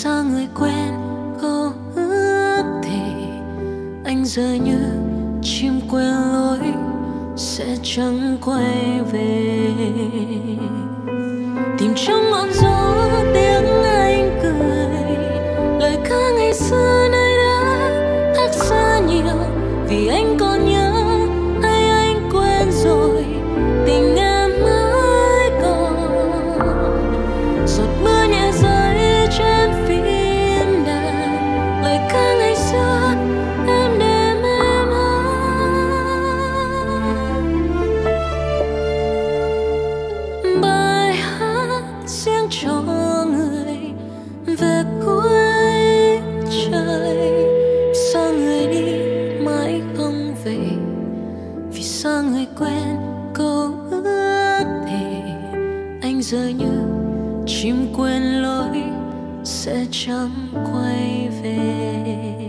sao người quen câu ước thề anh giờ như chim quên lối sẽ chẳng quay về. Tìm trong ngọn gió tiếng anh cười, lời ca ngày xưa nơi đã khác xa nhiều. Vì anh còn nhớ hay anh quên rồi, tình em mãi còn. Giọt mưa nhẹ rơi trên phim đàn, lời ca ngày xưa em đêm em bài hát riêng cho người về cuối trời. Sao người đi mãi không về, vì sao người quen câu ước thề anh giờ như chim quên lối sẽ chẳng quay về.